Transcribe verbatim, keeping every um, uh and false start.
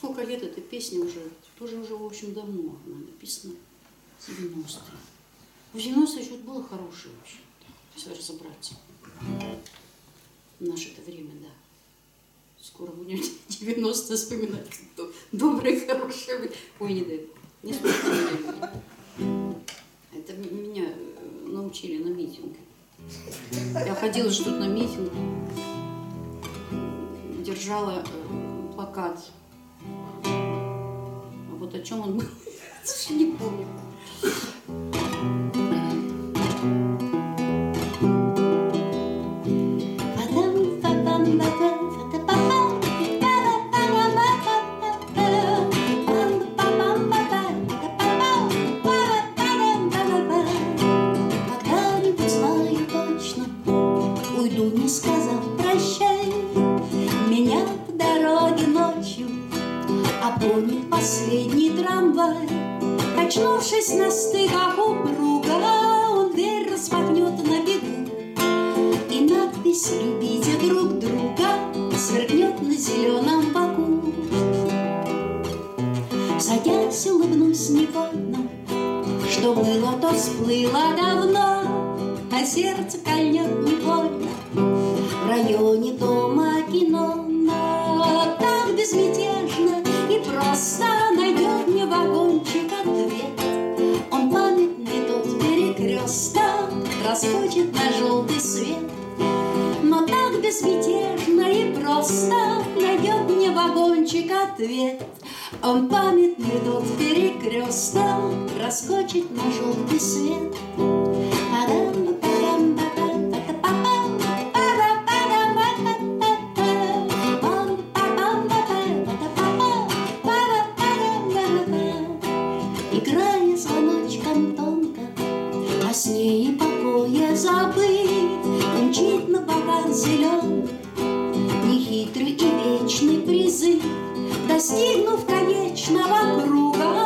сколько лет эта песня уже, тоже уже, в общем, давно она написана, девяностые. В девяностые еще было хорошее вообще, если разобраться. В наше-то время, да. Скоро будем девяностые вспоминать. Добрые, хорошие. Ой, не дай. Не вспоминать. Это меня научили на митинге. Я ходила же тут на митинг, держала э, плакат. А вот о чем он был, я не помню. Не сказав прощай, меня в дороге ночью обгонит последний трамвай. Очнувшись на стыках у пруга, он дверь распахнет на бегу, и надпись «Любите друг друга» сверкнет на зеленом боку. Садясь, улыбнусь невольно, что было, то всплыло давно, а сердце кольнет не больно в районе дома кино. Но так безмятежно и просто найдет мне вагончик ответ. Он памятный тот перекресток раскочит на желтый свет. Но так безмятежно и просто найдет мне вагончик ответ. Он памятный тот перекресток раскочит на желтый свет. Играя звоночком тонко, о сне и покое забыть, мчит на боках зеленый нехитрый и вечный призыв. Достигнув конечного круга,